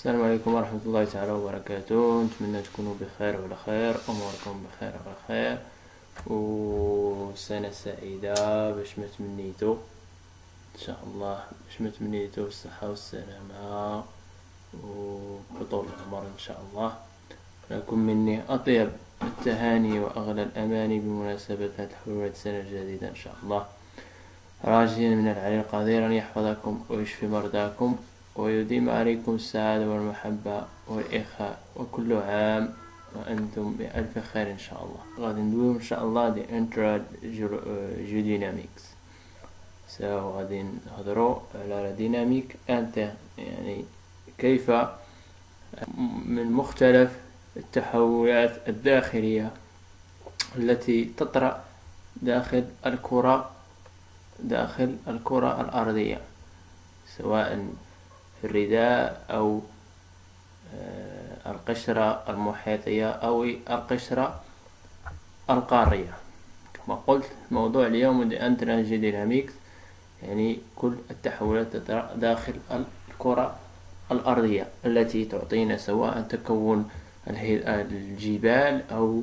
السلام عليكم ورحمة الله تعالى وبركاته. نتمنى تكونوا بخير وعلى خير، أموركم بخير وعلى خير، وسنة سعيدة باش ما تمنيتو إن شاء الله، باش ما تمنيتو بالصحة والسلامة وبطول العمر إن شاء الله. لكم مني أطيب التهاني وأغلى الأماني بمناسبة حلول السنة الجديدة إن شاء الله، راجين من العلي القدير أن يحفظكم ويشفي مرضاكم ويديم عليكم السعادة والمحبة والإخاء، وكل عام وأنتم بألف خير إن شاء الله. غادي ندويو إن شاء الله دي انترا ديناميكس. غادي نهضروا على ديناميك انتر، يعني كيف من مختلف التحولات الداخلية التي تطرأ داخل الكرة الأرضية، سواء في الرداء أو القشرة المحيطية أو القشرة القارية. كما قلت موضوع اليوم دي انترانجي ديناميكس، يعني كل التحولات داخل الكرة الأرضية التي تعطينا سواء تكون الجبال أو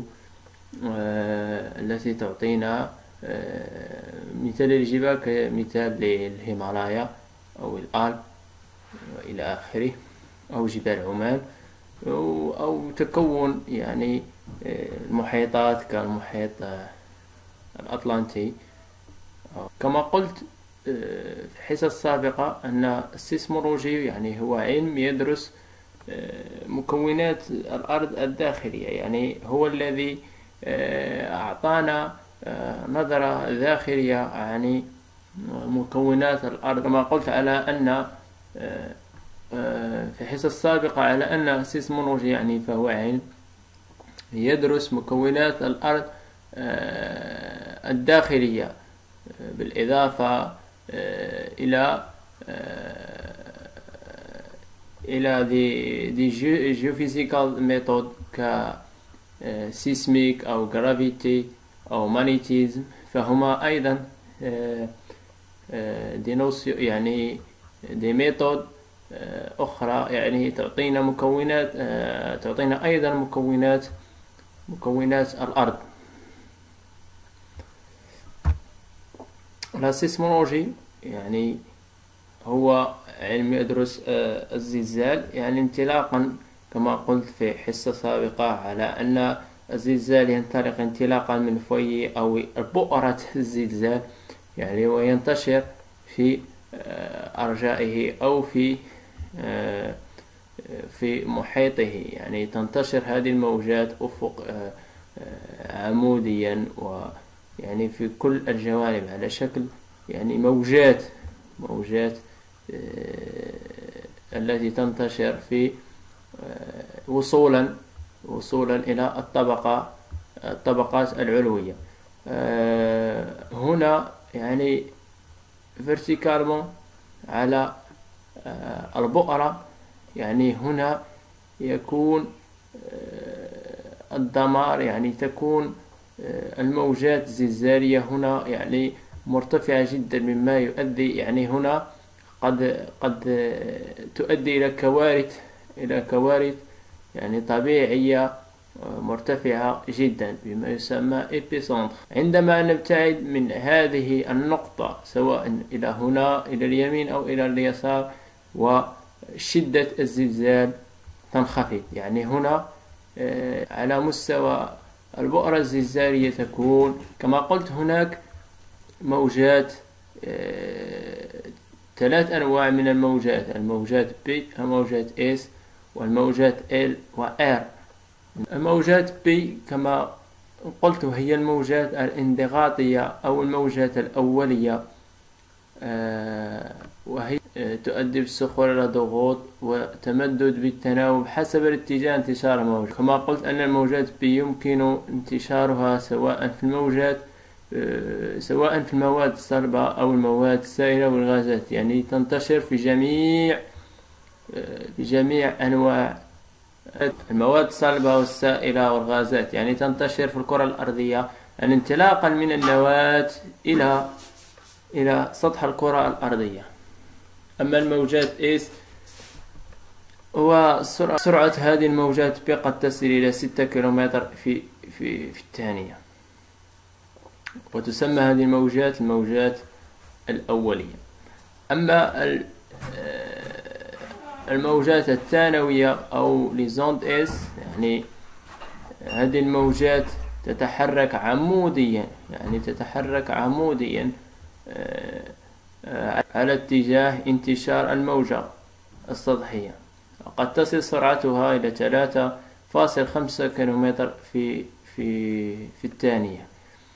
التي تعطينا مثال الجبال كمثال للهيمالايا أو الآلب وإلى آخره، أو جبال عمان، أو تكون يعني المحيطات كالمحيط الأطلنطي. كما قلت في الحصة السابقة أن السيسمولوجي يعني هو علم يدرس مكونات الأرض الداخلية، يعني هو الذي أعطانا نظرة داخلية يعني مكونات الأرض. كما قلت على أن في الحصة السابقة على أن السيسمولوجي يعني فهو علم يدرس مكونات الأرض الداخلية، بالإضافة إلى دي جيوفيزيكال ميثود كسيسميك أو جرافيتي أو مانيتيزم، فهما أيضا يعني دي ميثود أخرى، يعني تعطينا مكونات، تعطينا أيضا مكونات الأرض. السيسمولوجي يعني هو علم يدرس الزلزال، يعني انطلاقا كما قلت في حصة سابقة على أن الزلزال ينطلق انطلاقا من فوي أو بؤرة الزلزال، يعني وينتشر في أرجائه أو في محيطه، يعني تنتشر هذه الموجات أفق عموديا ويعني في كل الجوانب على شكل يعني موجات التي تنتشر في وصولا إلى الطبقات العلوية. هنا يعني verticalement على البؤرة، يعني هنا يكون الدمار، يعني تكون الموجات الزلزالية هنا يعني مرتفعة جدا، مما يؤدي يعني هنا قد تؤدي إلى كوارث يعني طبيعية مرتفعة جدا بما يسمى إبيسنتر. عندما نبتعد من هذه النقطة سواء إلى هنا إلى اليمين أو إلى اليسار، وشدة الزلزال تنخفض، يعني هنا على مستوى البؤرة الزلزالية تكون كما قلت هناك موجات، 3 أنواع من الموجات B والموجات S والموجات L و R. الموجات B كما قلت هي الموجات الانضغاطية أو الموجات الأولية، وهي تؤدي بالصخور إلى ضغوط وتمدد بالتناوب حسب الاتجاه انتشار الموجة. كما قلت أن الموجات B يمكن انتشارها سواء في المواد الصلبة أو المواد السائلة والغازات، يعني تنتشر في جميع أنواع المواد الصلبة والسائلة والغازات، يعني تنتشر في الكرة الأرضية انطلاقا من النواة إلى سطح الكرة الأرضية. أما الموجات S وسرعة هذه الموجات قد تصل إلى 6 كيلومتر في الثانية. وتسمى هذه الموجات الموجات الأولية. أما الموجات الثانوية أو لزوند اس، يعني هذه الموجات تتحرك عموديا، يعني تتحرك عموديا على اتجاه انتشار الموجة السطحية. قد تصل سرعتها إلى 3.5 كيلومتر في الثانية.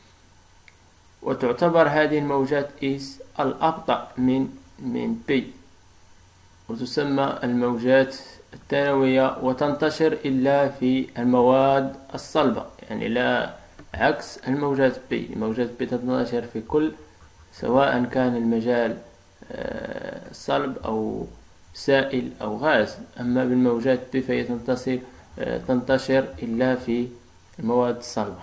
وتعتبر هذه الموجات إس الأبطأ من بي، وتسمى الموجات الثانوية، وتنتشر إلا في المواد الصلبة، يعني لا عكس الموجات بي. الموجات بي تنتشر في كل، سواء كان المجال صلب أو سائل أو غاز. أما بالموجات بي فهي تنتشر إلا في المواد الصلبة.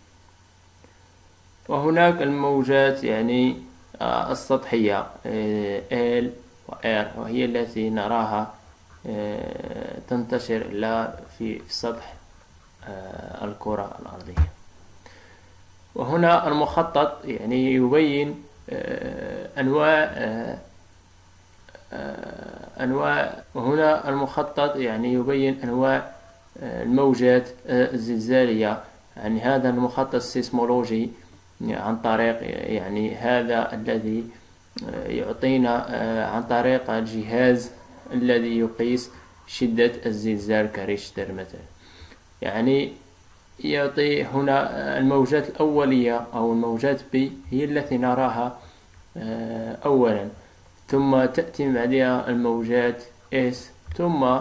وهناك الموجات يعني السطحية L و R، وهي التي نراها تنتشر إلا في سطح الكرة الأرضية. وهنا المخطط يعني يبين وهنا المخطط يعني يبين أنواع الموجات الزلزالية. يعني هذا المخطط السيسمولوجي عن طريق يعني هذا الذي يعطينا عن طريق الجهاز الذي يقيس شدة الزلزال كريشتر مثلا. يعني يعطي هنا الموجات الأولية أو الموجات بي هي التي نراها أولا، ثم تأتي بعدها الموجات اس، ثم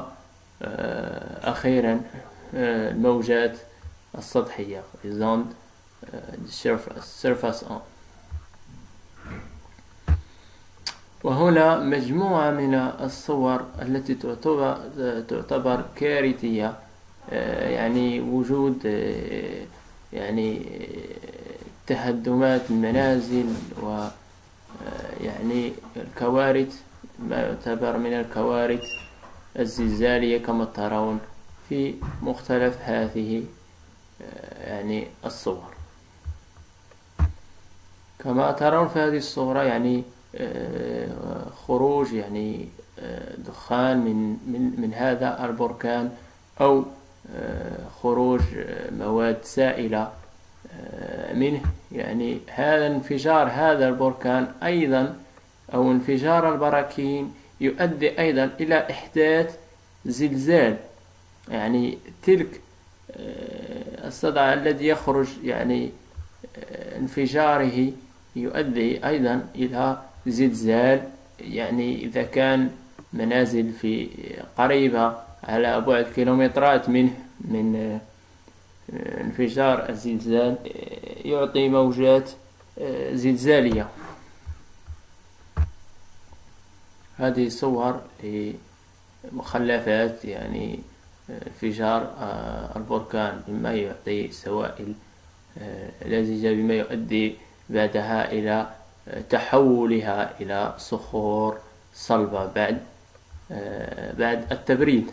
أخيرا الموجات السطحية zone surface on. وهنا مجموعة من الصور التي تعتبر كارثية، يعني وجود يعني تهدمات المنازل، و يعني الكوارث، ما يعتبر من الكوارث الزلزالية كما ترون في مختلف هذه يعني الصور. كما ترون في هذه الصورة يعني خروج يعني دخان من هذا البركان، أو خروج مواد سائلة منه. يعني هذا انفجار هذا البركان أيضا، أو انفجار البراكين، يؤدي أيضا إلى إحداث زلزال. يعني تلك الصدع الذي يخرج يعني انفجاره يؤدي أيضا إلى زلزال. يعني إذا كان منازل في قريبة على بعد كيلومترات من انفجار الزلزال، يعطي موجات زلزالية. هذه صور لمخلفات يعني انفجار البركان، مما يعطي سوائل لزجة، بما يؤدي بعدها إلى تحولها إلى صخور صلبة بعد التبريد.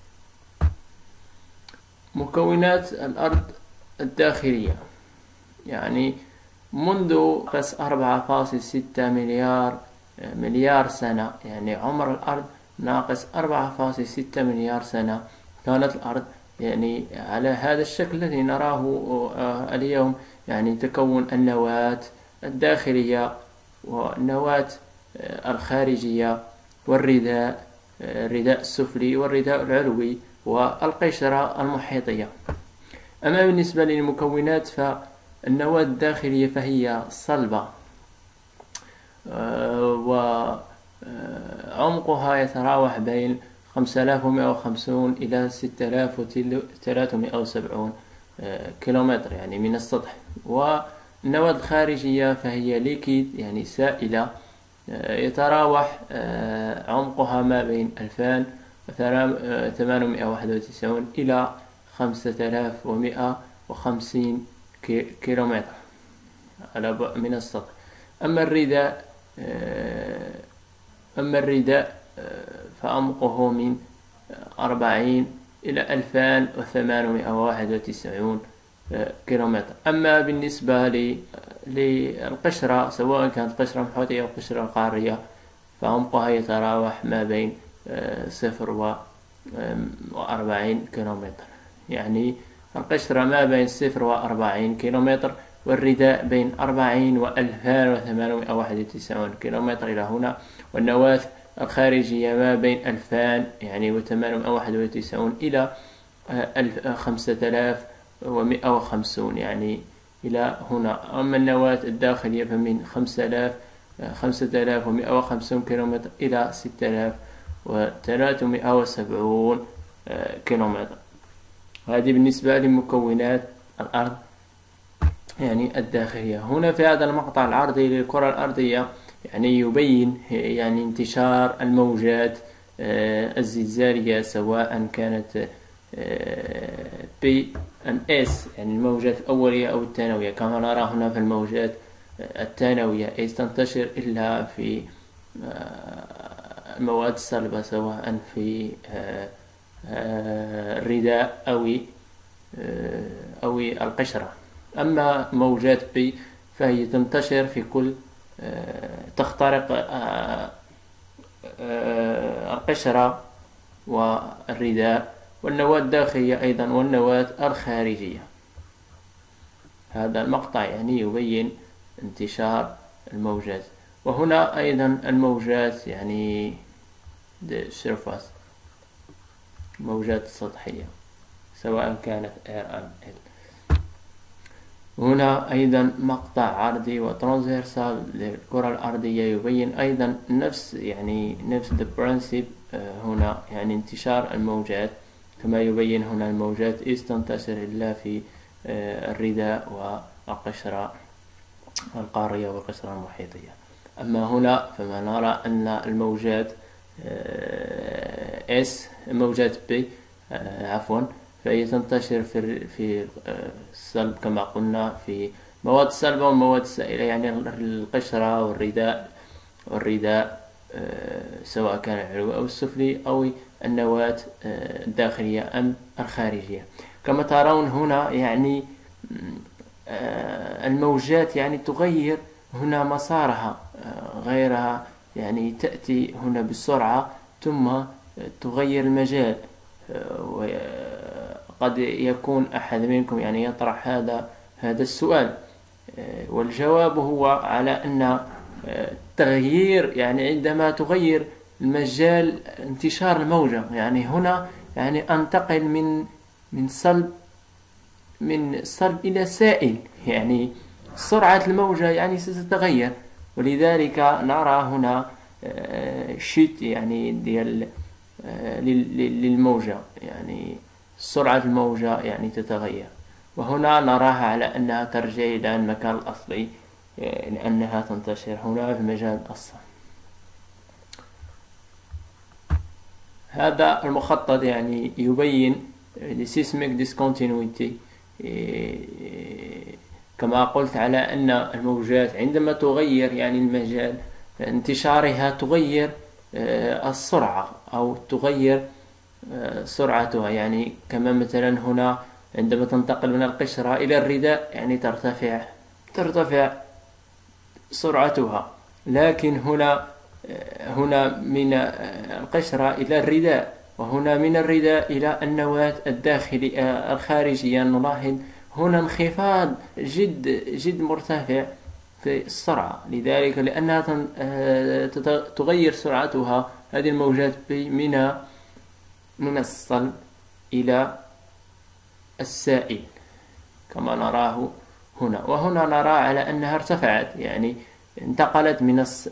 مكونات الأرض الداخلية، يعني منذ 4.6 مليار سنة، يعني عمر الأرض ناقص 4.6 مليار سنة، كانت الأرض يعني على هذا الشكل الذي نراه اليوم. يعني تكون النواة الداخلية والنواة الخارجية والرداء، الرداء السفلي والرداء العلوي والقشرة المحيطية. أما بالنسبة للمكونات فالنواة الداخلية فهي صلبة، وعمقها يتراوح بين 5150 إلى 6370 كيلومتر يعني من السطح. والنواة الخارجية فهي ليكيد يعني سائلة، يتراوح عمقها ما بين 2891 إلى 5150 كيلومتر من السطح. أما الرداء فعمقه من 40 إلى 2891 كيلومتر. أما بالنسبة للقشرة، سواء كانت قشرة محيطية أو قشرة قارية، فعمقها يتراوح ما بين 0 و40 كيلومتر. يعني القشرة ما بين 0 و40 كيلومتر، والرداء بين 40 و 2891 كيلومتر إلى هنا، والنواة الخارجية ما بين 2000 يعني و891 إلى 5150 يعني إلى هنا. أما النواة الداخلية فمن 5150 كيلومتر إلى 6370 كيلومتر. هذه بالنسبة لمكونات الأرض يعني الداخلية. هنا في هذا المقطع العرضي للكرة الأرضية يعني يبين يعني انتشار الموجات الزلزالية، سواء كانت PMS يعني الموجات الأولية أو الثانوية. كما نرى هنا في الموجات الثانوية تنتشر إلا في المواد الصلبة، سواء في الرداء أو القشرة. أما موجات B فهي تنتشر في كل تخترق القشرة والرداء والنواة الداخلية أيضا والنواة الخارجية. هذا المقطع يعني يبين انتشار الموجات. وهنا أيضا الموجات يعني surface، موجات سطحية سواء كانت RML. هنا أيضا مقطع عرضي وترانسفيرسال للكرة الأرضية يبين أيضا نفس the principle هنا يعني انتشار الموجات. كما يبين هنا الموجات تنتشر إلا في الرداء والقشرة القارية والقشرة المحيطية. أما هنا فما نرى أن الموجات موجات B فهي تنتشر في الصلب، كما قلنا في مواد الصلبة والمواد السائلة، يعني القشرة والرداء سواء كان العلوي أو السفلي أو النواة الداخلية أم الخارجية. كما ترون هنا يعني الموجات يعني تغير هنا مسارها، غيرها يعني تأتي هنا بسرعة ثم تغير المجال. قد يكون أحد منكم يعني يطرح هذا السؤال، والجواب هو على أن التغيير يعني عندما تغير المجال انتشار الموجة، يعني هنا يعني أنتقل من صلب إلى سائل، يعني سرعة الموجة يعني ستتغير. ولذلك نرى هنا شيت يعني ديال للموجة، يعني سرعة الموجة يعني تتغير. وهنا نراها على أنها ترجع إلى المكان الأصلي، لأنها تنتشر هنا في مجال الصلب. هذا المخطط يعني يبين seismic discontinuity، كما قلت على أن الموجات عندما تغير يعني المجال انتشارها تغير السرعة أو تغير سرعتها. يعني كما مثلا هنا عندما تنتقل من القشرة إلى الرداء يعني ترتفع سرعتها، لكن هنا من القشرة إلى الرداء، وهنا من الرداء إلى النواة الخارجية نلاحظ هنا انخفاض جد مرتفع في السرعة. لذلك لأنها تغير سرعتها هذه الموجات من الصلب إلى السائل كما نراه هنا. وهنا نرى على أنها ارتفعت، يعني انتقلت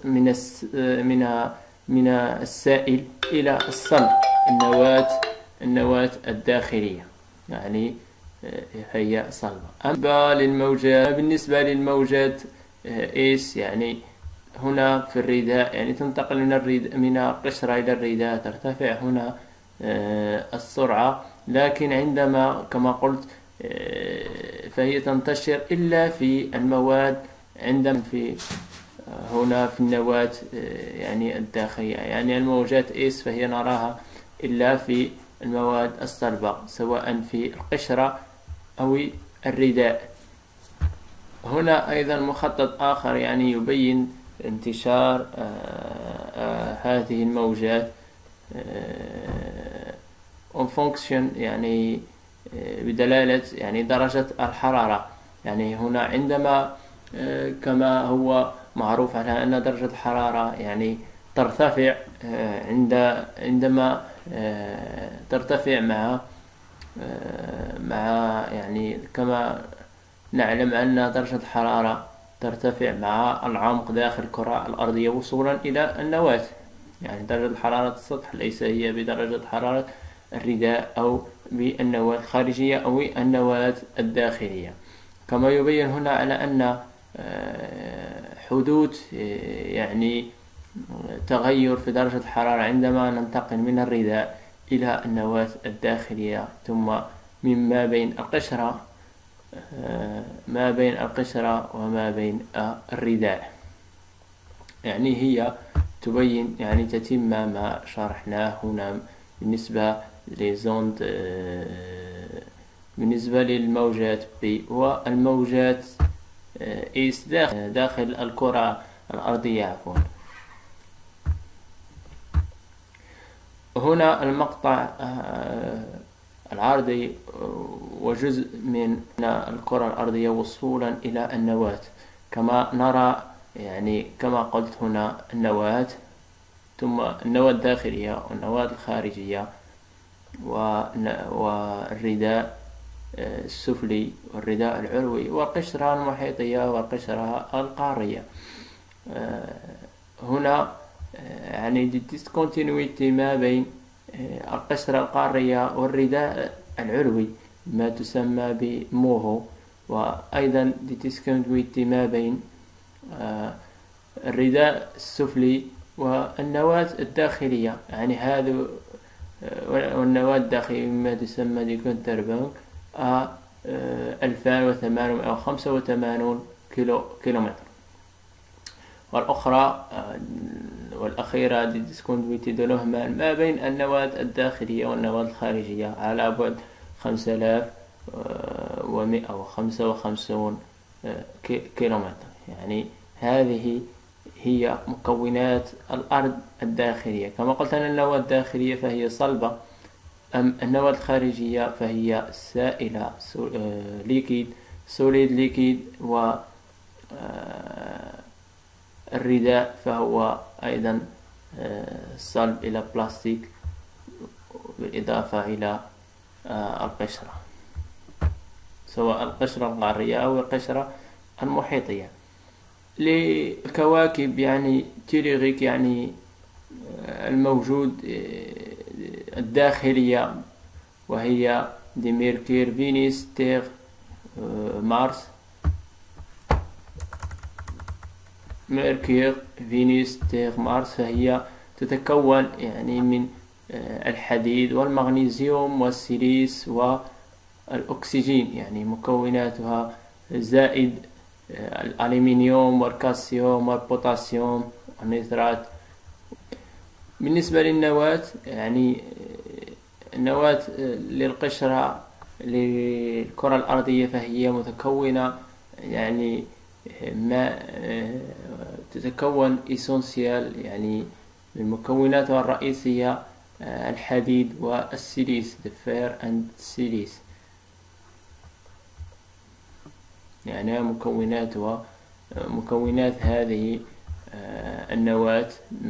من السائل إلى الصلب، النواة الداخلية يعني هي صلبة. بالنسبة للموجات إيس يعني هنا في الرداء يعني تنتقل من القشرة إلى الرداء، ترتفع هنا السرعة، لكن عندما كما قلت فهي تنتشر إلا في المواد عندما هنا في النواة يعني الداخلية. يعني الموجات إس فهي نراها إلا في المواد الصلبة سواء في القشرة أو الرداء. هنا أيضا مخطط آخر يعني يبين انتشار هذه الموجات en fonction يعني بدلالة يعني درجة الحرارة. يعني هنا عندما كما هو معروف على أن درجة الحرارة يعني ترتفع عندما ترتفع مع يعني كما نعلم أن درجة الحرارة ترتفع مع العمق داخل الكرة الأرضية وصولا إلى النواة. يعني درجة حرارة السطح ليس هي بدرجة حرارة الرداء أو بالنواة الخارجية أو النواة الداخلية. كما يبين هنا على أن حدوث يعني تغير في درجة الحرارة عندما ننتقل من الرداء إلى النواة الداخلية ثم مما بين القشرة ما بين القشرة وما بين الرداء. يعني هي تبين يعني تتم ما شرحناه هنا بالنسبة لزوند بالنسبة للموجات B والموجات إيس داخل الكرة الأرضية عفوا. هنا المقطع العرضي وجزء من الكرة الأرضية وصولا إلى النواة. كما نرى يعني كما قلت هنا النواة ثم النواة الداخلية والنواة الخارجية والرداء السفلي والرداء العلوي والقشرة المحيطية والقشرة القارية. هنا يعني discontinuity ما بين القشرة القارية والرداء العلوي ما تسمى بموهو، وأيضا discontinuity ما بين الرداء السفلي والنواة الداخلية. يعني هذا والنواة الداخلية ما تسمى ديكونتربانك 2885 كيلومتر. والأخرى والأخيرة ديسكونتينيتي دو لوهمان ما بين النواة الداخلية والنواة الخارجية على بعد 5155 كيلومتر. يعني هذه هي مكونات الأرض الداخلية. كما قلت أن النواة الداخلية فهي صلبة، أم النواة الخارجية فهي سائلة ليكيد سوليد ليكيد، والرداء فهو أيضا صلب إلى بلاستيك بالإضافة إلى القشرة، سواء القشرة القارية أو القشرة المحيطية. للكواكب يعني تيليغيك يعني الموجود الداخلية وهي دي ميركور فينوس تيغ مارس. ميركور فينوس تيغ مارس فهي تتكون يعني من الحديد والمغنيسيوم والسيليس والأكسجين، يعني مكوناتها زائد الألمنيوم والكالسيوم والبوتاسيوم والنيترات. بالنسبة للنواة يعني النواة للقشرة للكرة الأرضية فهي متكونة يعني ما تتكون إسونسيال يعني من مكوناتها الرئيسية الحديد والسيليس the fer and silice. يعني مكونات هذه النواة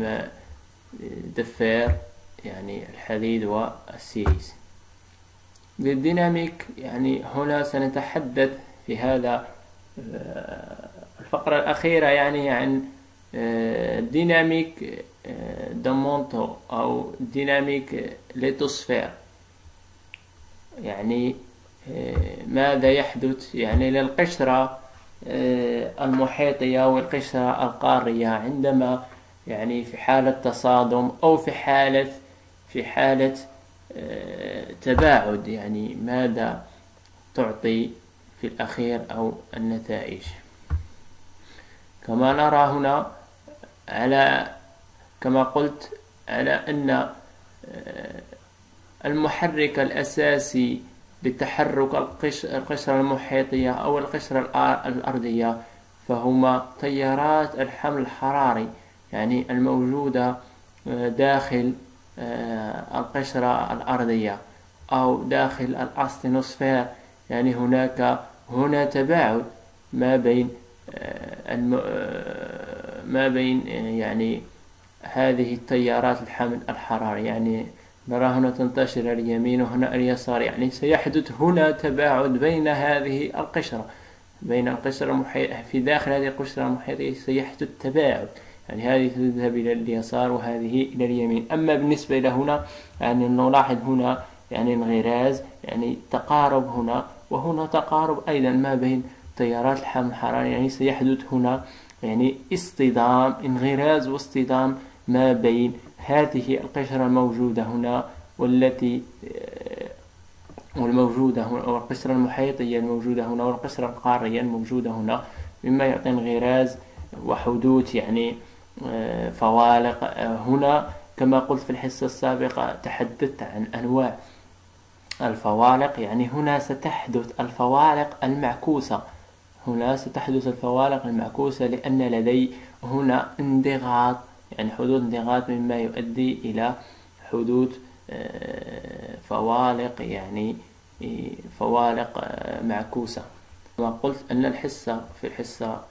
دفار يعني الحديد والسيليس. بالديناميك يعني هنا سنتحدث في هذا الفقرة الأخيرة يعني عن ديناميك دمونتو أو ديناميك ليتوسفير. يعني ماذا يحدث يعني للقشرة المحيطية والقشرة القارية عندما يعني في حالة تصادم أو في حالة تباعد، يعني ماذا تعطي في الأخير أو النتائج. كما نرى هنا كما قلت على أن المحرك الأساسي لتحرك القشرة المحيطية أو القشرة الأرضية فهما تيارات الحمل الحراري، يعني الموجودة داخل القشرة الأرضية أو داخل الأستنوسفير. يعني هنا تباعد ما بين يعني هذه التيارات الحمل الحراري. يعني نرى هنا تنتشر اليمين وهنا اليسار، يعني سيحدث هنا تباعد بين هذه القشرة، بين القشرة المحيطة. في داخل هذه القشرة المحيطية سيحدث تباعد، يعني هذه تذهب إلى اليسار وهذه إلى اليمين. أما بالنسبة إلى هنا يعني نلاحظ هنا يعني انغراز، يعني تقارب هنا وهنا تقارب أيضا ما بين تيارات الحمل الحراري. يعني سيحدث هنا يعني اصطدام، انغراز واصطدام ما بين هذه القشرة الموجودة هنا والموجودة هنا، والقشرة المحيطية الموجودة هنا، والقشرة القارية الموجودة هنا، مما يعطي انغراز وحدوث يعني فوالق. هنا كما قلت في الحصة السابقة تحدثت عن أنواع الفوالق. يعني هنا ستحدث الفوالق المعكوسة، لأن لدي هنا انضغاط، يعني حدوث انضغاط مما يؤدي إلى حدوث فوالق، يعني فوالق معكوسة. كما قلت أن في الحصة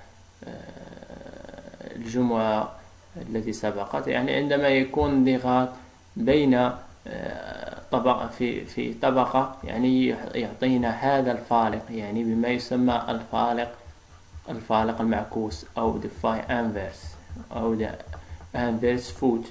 الجمعة التي سبقت، يعني عندما يكون انضغاط بين طبقة في طبقة، يعني يعطينا هذا الفالق، يعني بما يسمى الفالق المعكوس أو the phi inverse أو the inverse foot.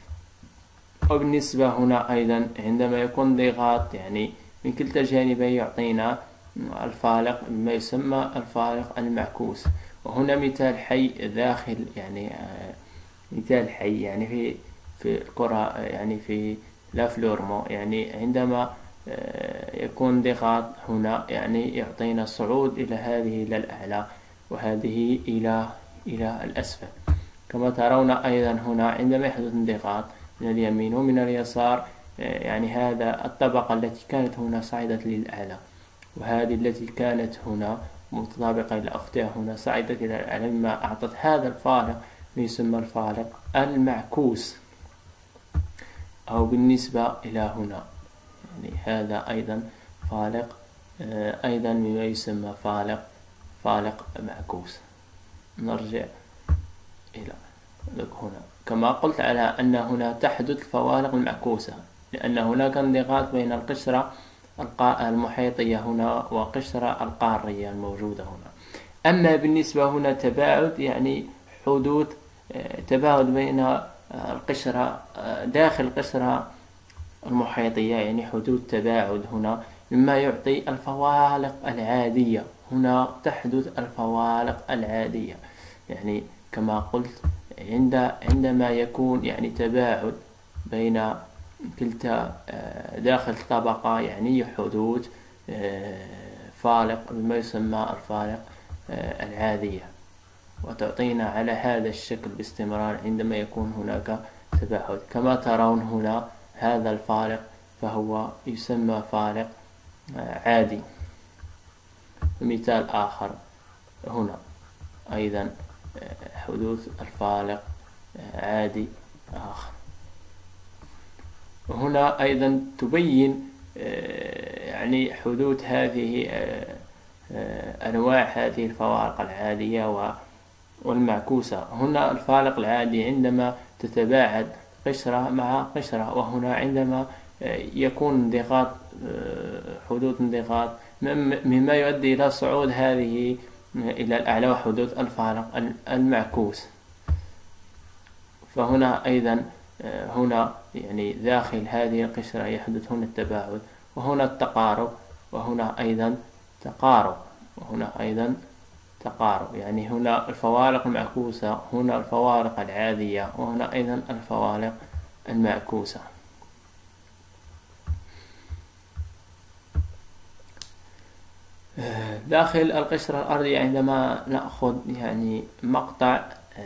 وبالنسبة هنا أيضا عندما يكون انضغاط يعني من كلتا الجانبين يعطينا الفالق بما يسمى الفالق المعكوس. وهنا مثال حي داخل، يعني مثال حي يعني في الكرة، يعني في لا فلورمو، يعني عندما يكون انضغاط هنا يعني يعطينا صعود إلى هذه إلى الأعلى وهذه إلى الأسفل. كما ترون أيضا هنا عندما يحدث انضغاط من اليمين ومن اليسار، يعني هذا الطبقة التي كانت هنا صعدت للأعلى، وهذه التي كانت هنا متطابقة إلى أختها هنا صعدت إلى الأعلى، مما أعطت هذا الفارق يسمى الفارق المعكوس. أو بالنسبة إلى هنا يعني هذا أيضا فالق أيضا مما يسمى فالق معكوس. نرجع إلى هنا. كما قلت على أن هنا تحدث الفوالق المعكوسة لأن هناك انضغاط بين القشرة المحيطية هنا وقشرة القارية الموجودة هنا. أما بالنسبة هنا تباعد، يعني حدوث تباعد بين القشرة داخل القشرة المحيطية، يعني حدوث تباعد هنا مما يعطي الفوالق العادية. هنا تحدث الفوالق العادية، يعني كما قلت عندما يكون يعني تباعد بين كلتا داخل طبقة، يعني حدوث فالق بما يسمى الفالق العادية، وتعطينا على هذا الشكل باستمرار عندما يكون هناك تباعد. كما ترون هنا هذا الفالق فهو يسمى فالق عادي. مثال آخر هنا أيضا حدوث الفالق عادي آخر. هنا أيضا تبين يعني حدوث هذه أنواع هذه الفوالق العادية والمعكوسة. هنا الفالق العادي عندما تتباعد قشرة مع قشرة، وهنا عندما يكون انضغاط حدوث انضغاط مما يؤدي إلى صعود هذه إلى الأعلى وحدوث الفالق المعكوس. فهنا أيضا هنا يعني داخل هذه القشرة يحدث هنا التباعد وهنا التقارب وهنا أيضا تقارب وهنا أيضا تقارب، يعني هنا الفوالق المعكوسة، هنا الفوالق العادية، وهنا أيضا الفوالق المعكوسة. داخل القشرة الأرضية عندما نأخذ يعني مقطع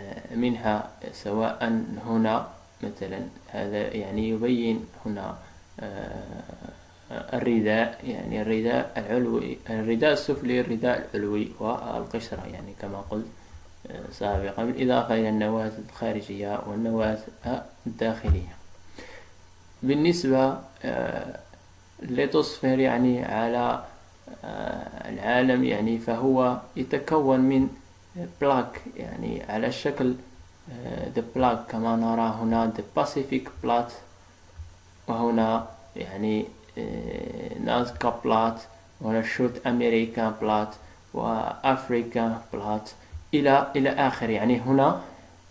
منها، سواء هنا مثلا هذا يعني يبين هنا الرداء، يعني الرداء العلوي، الرداء السفلي، الرداء العلوي، والقشرة يعني كما قلت سابقا، بالإضافة إلى النواة الخارجية والنواة الداخلية. بالنسبة لتوسفير يعني على العالم، يعني فهو يتكون من بلاك، يعني على شكل the plaque كما نرى هنا the Pacific plate، وهنا يعني نازكا بلات، وهنا شوت أمريكان بلات، وأفريكان بلات، إلى آخر. يعني هنا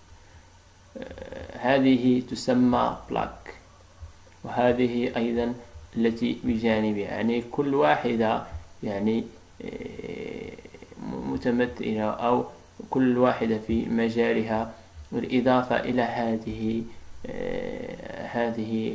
هذه تسمى بلاك، وهذه أيضا التي بجانبها، يعني كل واحدة يعني متمثلة أو كل واحدة في مجالها، بالإضافة إلى هذه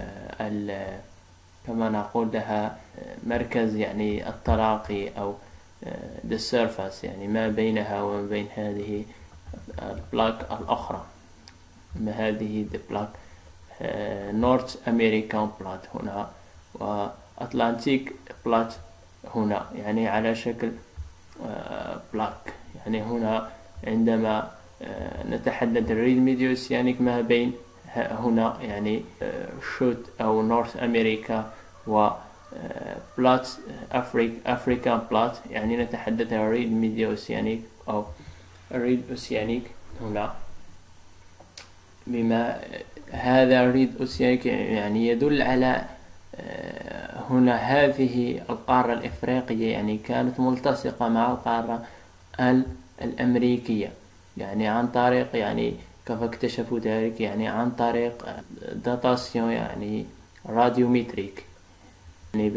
كما نقول لها مركز يعني التلاقي أو the surface، يعني ما بينها وما بين هذه البلاك الأخرى. ما هذه the plaque نورث أمريكان بلات هنا، وأتلانتيك بلات هنا، يعني على شكل بلاك. يعني هنا عندما نتحدث الريد ميديوسيانيك ما بين هنا يعني شوت أو نورث أمريكا و بلات أفريكان بلات، يعني نتحدث الريد ميديوسيانيك أو الريد أوسيانيك هنا. بما هذا الريد أوسيانيك يعني يدل على هنا هذه القارة الإفريقية يعني كانت ملتصقة مع القارة الأمريكية، يعني عن طريق يعني كيف اكتشفوا ذلك، يعني عن طريق داتاسيون يعني راديومتريك، يعني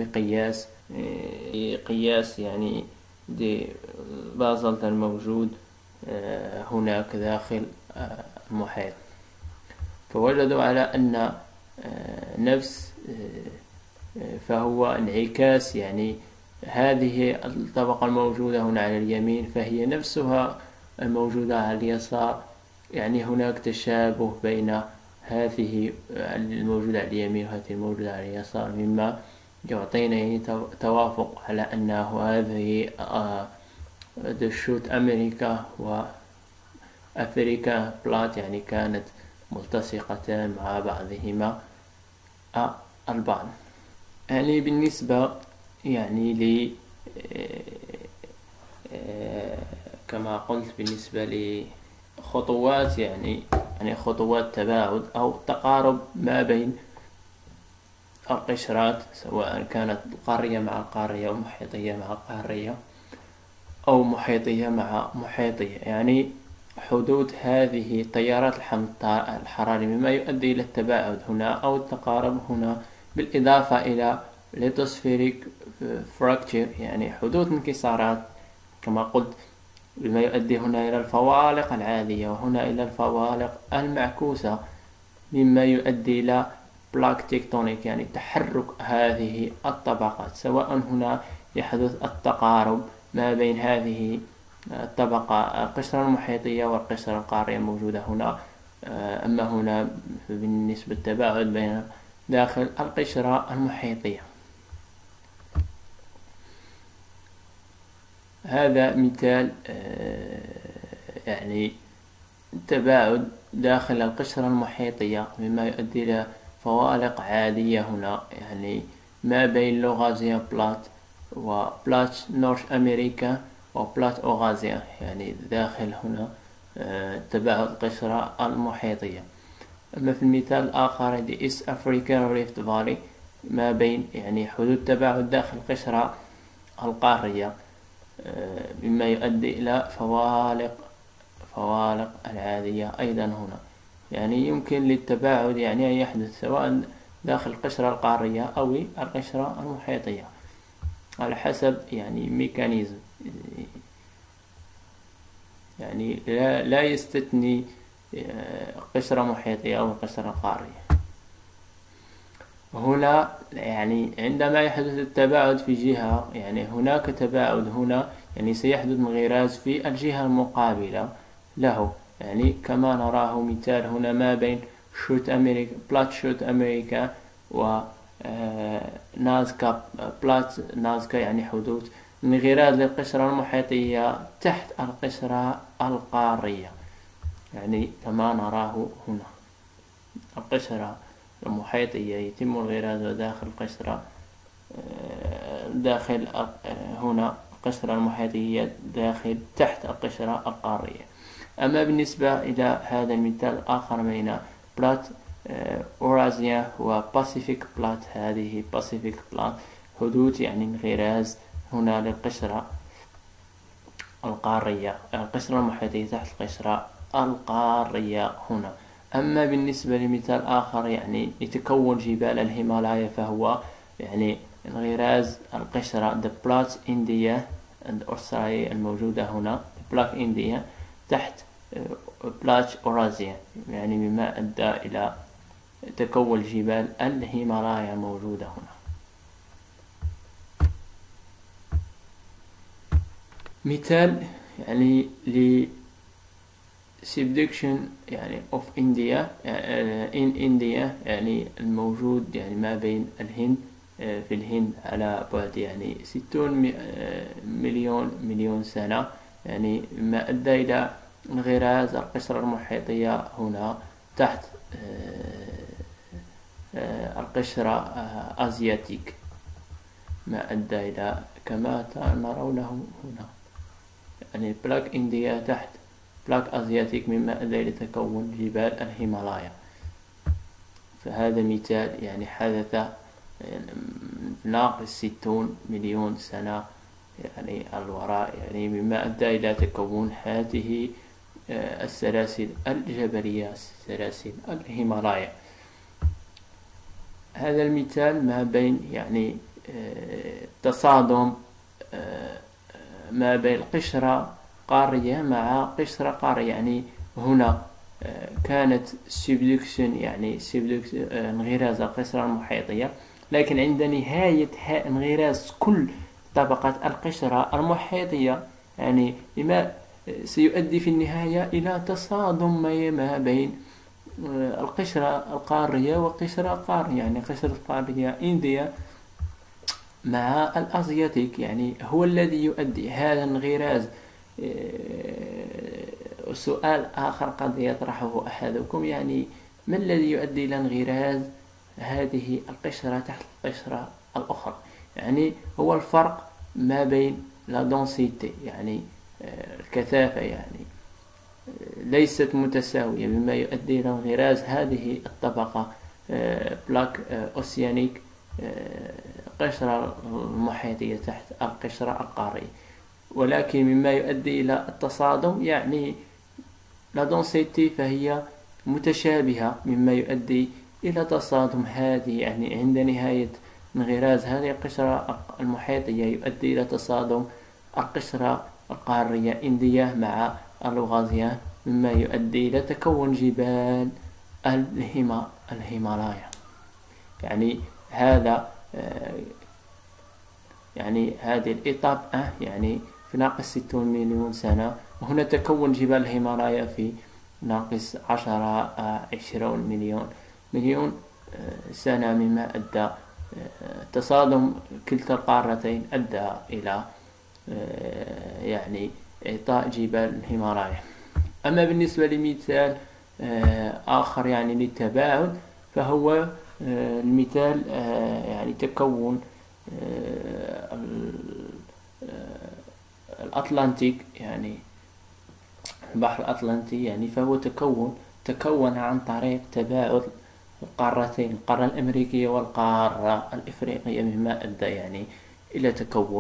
بقياس يعني دي بازلت الموجود هناك داخل المحيط. فوجدوا على أن نفس فهو انعكاس، يعني هذه الطبقة الموجودة هنا على اليمين فهي نفسها الموجودة على اليسار، يعني هناك تشابه بين هذه الموجودة على اليمين وهذه الموجودة على اليسار، مما يعطينا يعني توافق على أنه هذه دشوت أمريكا وأفريكا بلات يعني كانت ملتصقتان مع بعضهما البعض. يعني بالنسبة يعني كما قلت بالنسبة لخطوات يعني خطوات تباعد أو تقارب ما بين القشرات، سواء كانت قارية مع قارية أو محيطية مع قارية أو محيطية مع محيطية، يعني حدوث هذه تيارات الحمض الحراري مما يؤدي إلى التباعد هنا أو التقارب هنا، بالإضافة إلى ليتوسفيريك فراكتشر يعني حدوث انكسارات كما قلت، بما يؤدي هنا إلى الفوالق العادية وهنا إلى الفوالق المعكوسة، مما يؤدي إلى بلاك تكتونيك يعني تحرك هذه الطبقات، سواء هنا يحدث التقارب ما بين هذه الطبقة القشرة المحيطية والقشرة القارية الموجودة هنا، أما هنا بالنسبة للتباعد بين داخل القشرة المحيطية. هذا مثال يعني تباعد داخل القشرة المحيطية مما يؤدي إلى فوالق عادية هنا، يعني ما بين لوغازيان بلات وبلات نورث أمريكا وبلات أوغازيان، يعني داخل هنا تباعد القشرة المحيطية. أما في المثال الآخر دي إيست أفريكان ريفت فالي، ما بين يعني حدوث تباعد داخل القشرة القارية مما يؤدي إلى فوالق العادية أيضا هنا، يعني يمكن للتباعد يعني أن يحدث سواء داخل القشرة القارية أو القشرة المحيطية على حسب يعني ميكانيزم، يعني لا يستثني قشرة محيطية أو قشرة قارية. هنا يعني عندما يحدث التباعد في جهة، يعني هناك تباعد هنا يعني سيحدث انغراز في الجهة المقابلة له، يعني كما نراه مثال هنا ما بين شوت أمريكا بلات شوت أمريكا و نازكا بلات نازكا يعني حدوث انغراز للقشرة المحيطية تحت القشرة القارية، يعني كما نراه هنا القشرة المحيطية يتم الغراز داخل القشرة داخل هنا القشرة المحيطية داخل تحت القشرة القارية. أما بالنسبة إلى هذا المثال الآخر بين بلات أورازيا وباسيفيك بلات، هذه باسيفيك بلات حدوث يعني انغراز هنا للقشرة القارية، القشرة المحيطية تحت القشرة القارية هنا. أما بالنسبة لمثال آخر يعني لتكون جبال الهيمالايا، فهو يعني انغراز القشرة the Platte India and Australia الموجودة هنا Platte India تحت بلات أورازيا، يعني مما أدى إلى تكون جبال الهيمالايا الموجودة هنا. مثال يعني ل subduction يعني of India in India، يعني الموجود يعني ما بين الهند في الهند على بعد يعني 60 مليون سنة، يعني ما أدى إلى انغراز القشرة المحيطية هنا تحت القشرة أزياتيك، ما أدى إلى كما نرونه هنا يعني بلاك إنديا تحت بلاك أزياتيك، مما أدى إلى تكون جبال الهيمالايا. فهذا مثال يعني حدث ناقص 60 مليون سنة يعني الوراء، يعني مما أدى إلى تكون هذه السلاسل الجبلية، سلاسل الهيمالايا. هذا المثال ما بين يعني تصادم ما بين قشرة قارية مع قشرة قارية، يعني هنا كانت سبدكشن يعني انغراز القشرة المحيطية، لكن عند نهاية انغراز كل طبقة القشرة المحيطية يعني لما سيؤدي في النهاية إلى تصادم ما بين القشرة القارية والقشرة القارية، يعني قشرة القارية إنديا مع الأزياتيك، يعني هو الذي يؤدي هذا الانغراز. سؤال آخر قد يطرحه أحدكم، يعني ما الذي يؤدي إلى انغراز هذه القشرة تحت القشرة الأخرى؟ يعني هو الفرق ما بين لا دونسيتي يعني الكثافة يعني ليست متساوية، مما يؤدي إلى انغراز هذه الطبقة بلاك أوسيانيك القشرة المحيطية تحت القشرة القارية، ولكن مما يؤدي إلى التصادم يعني لا دونسيتي فهي متشابهة، مما يؤدي إلى تصادم هذه، يعني عند نهاية انغراز هذه القشرة المحيطية يؤدي إلى تصادم القشرة القارية إندية مع الغازيان، مما يؤدي إلى تكون جبال الهيمالايا. يعني هذا يعني هذه الإطابة يعني في ناقص 60 مليون سنة، وهنا تكون جبال الهيمالايا في ناقص 20 مليون سنة، مما أدى تصادم كلتا القارتين أدى إلى يعني إعطاء جبال الهيمالايا. أما بالنسبة لمثال آخر يعني للتباعد، فهو المثال يعني تكون الأطلنطيك، يعني البحر الأطلنطي، يعني فهو تكون عن طريق تباعد القارتين، القارة الأمريكية والقارة الإفريقية، مما أدى يعني إلى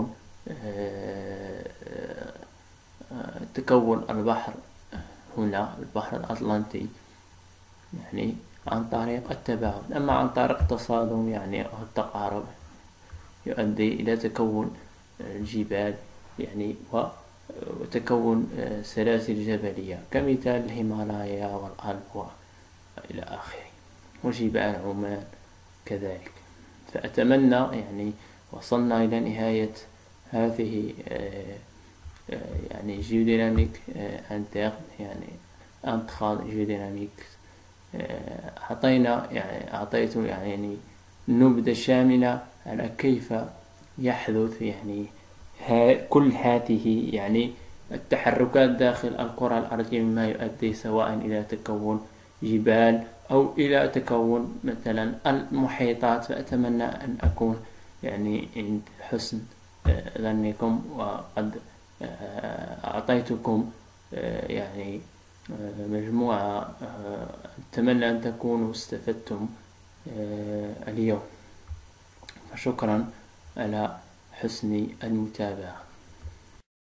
تكون البحر هنا البحر الأطلنطي يعني عن طريق التباعد. أما عن طريق التصادم يعني أو التقارب يؤدي إلى تكون الجبال يعني وتكون سلاسل جبلية كمثال الهيمالايا والألب وإلى آخره، وجبال عمان كذلك. فأتمنى يعني وصلنا إلى نهاية هذه يعني جيوديناميك انتر يعني انتخاذ جيوديناميك. أعطيت يعني نبذة شاملة على كيف يحدث يعني كل هذه يعني التحركات داخل الكرة الأرضية، مما يؤدي سواء إلى تكون جبال أو إلى تكون مثلا المحيطات. فأتمنى أن أكون يعني عند حسن ظنكم، وقد أعطيتكم يعني مجموعة أتمنى أن تكونوا استفدتم اليوم. فشكرا على حسن المتابعة.